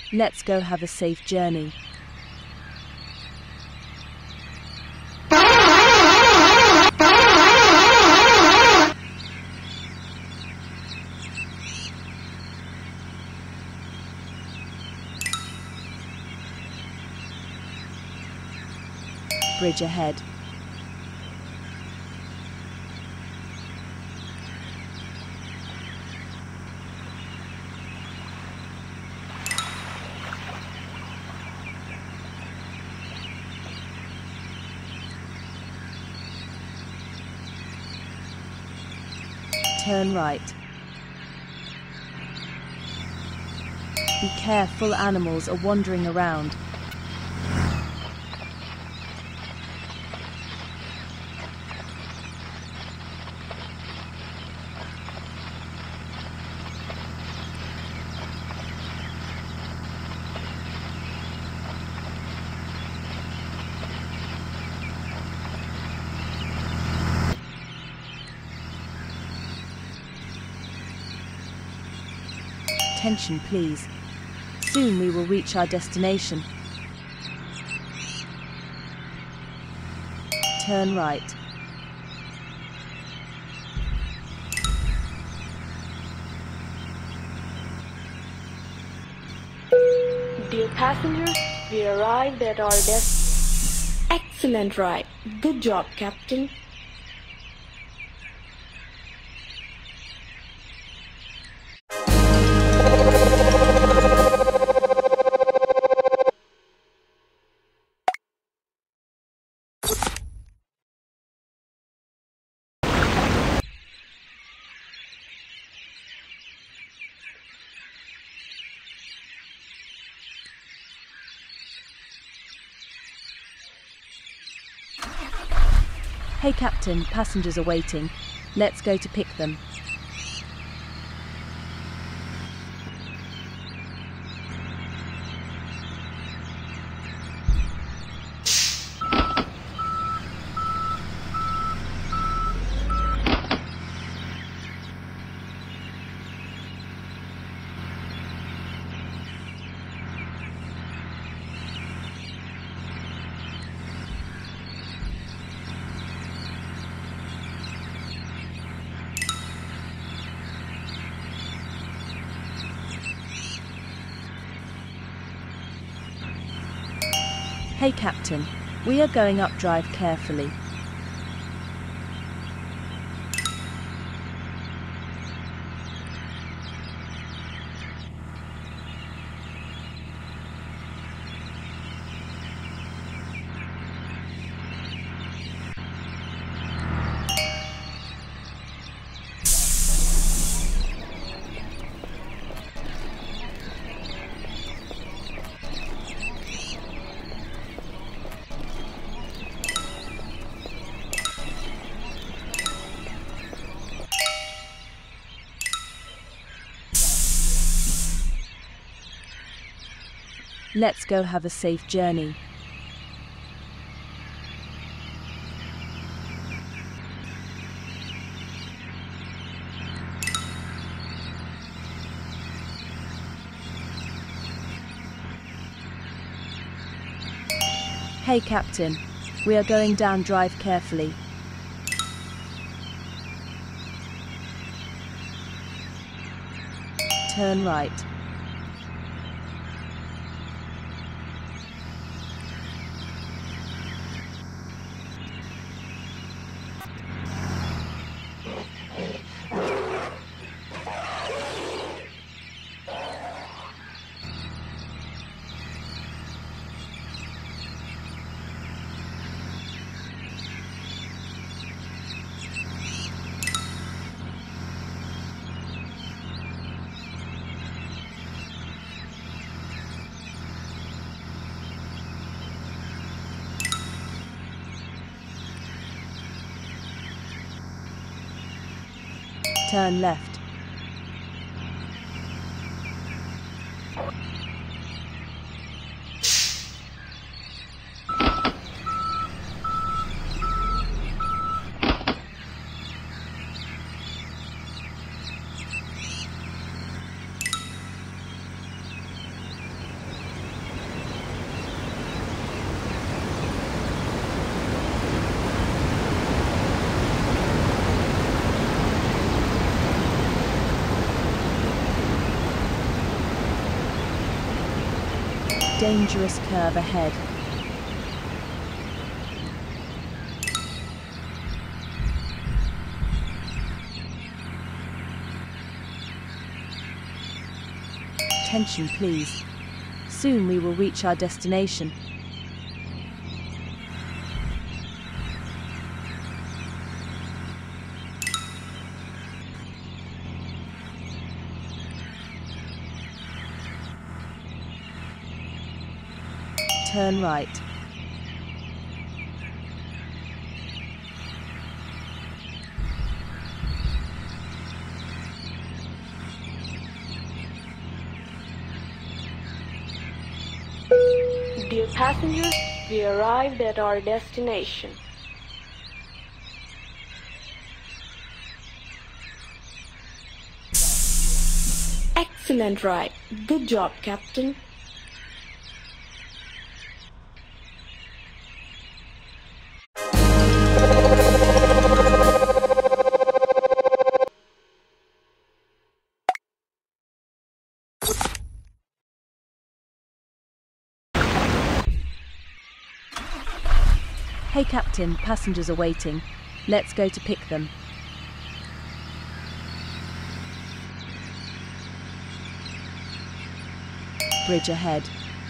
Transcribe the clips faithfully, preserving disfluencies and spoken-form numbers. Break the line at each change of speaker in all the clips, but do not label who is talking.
Let's go have a safe journey. Bridge ahead. Turn right. Be careful, animals are wandering around. Attention, please. Soon we will reach our destination. Turn right.
Dear passengers, we arrived at our destination. Excellent ride. Good job, Captain.
Hey Captain, passengers are waiting. Let's go to pick them. Hey Captain, we are going up, drive carefully. Let's go have a safe journey. Hey Captain, we are going down, drive carefully. Turn right. Turn left. dangerous curve ahead. Attention, please. Soon we will reach our destination. Turn right.
Dear passengers, we arrived at our destination. Excellent ride. Good job, Captain.
Hey Captain, passengers are waiting. Let's go to pick them. Bridge ahead.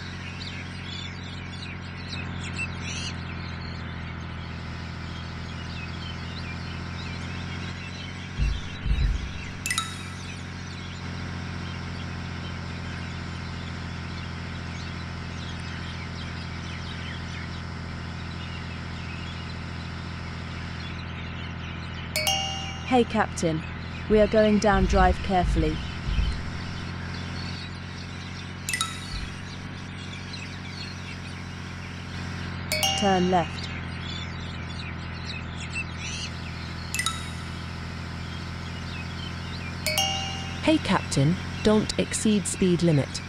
Hey Captain, we are going down, drive carefully. Turn left.
Hey Captain, don't exceed speed limit.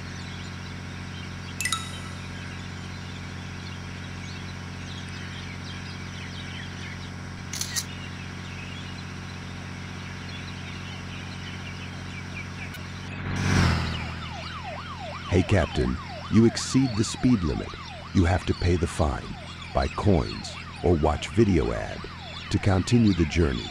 Hey Captain, you exceed the speed limit. You have to pay the fine, buy coins, or watch video ad to continue the journey.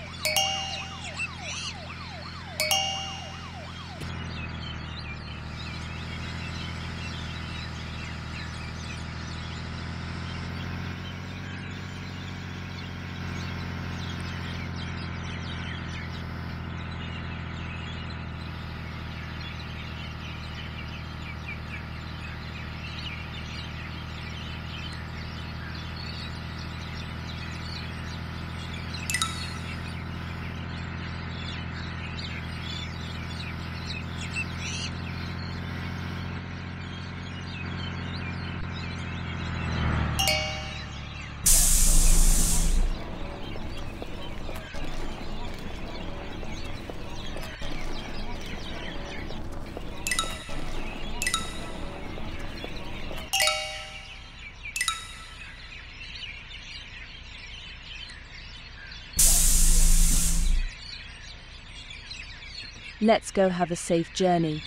Let's go have a safe journey.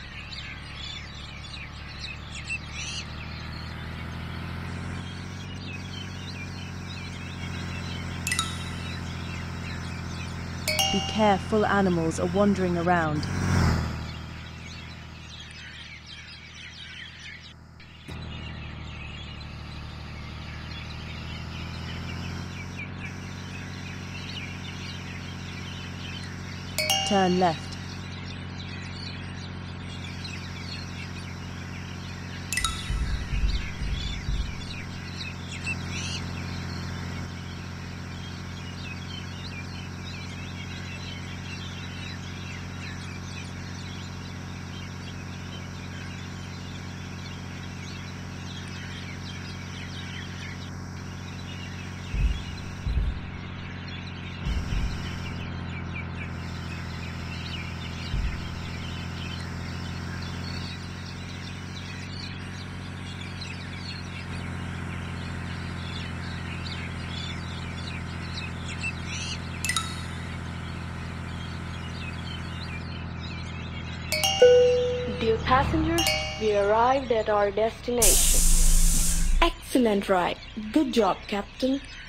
Be careful, animals are wandering around. Turn left.
Dear passengers, we arrived at our destination. Excellent ride. Good job, Captain.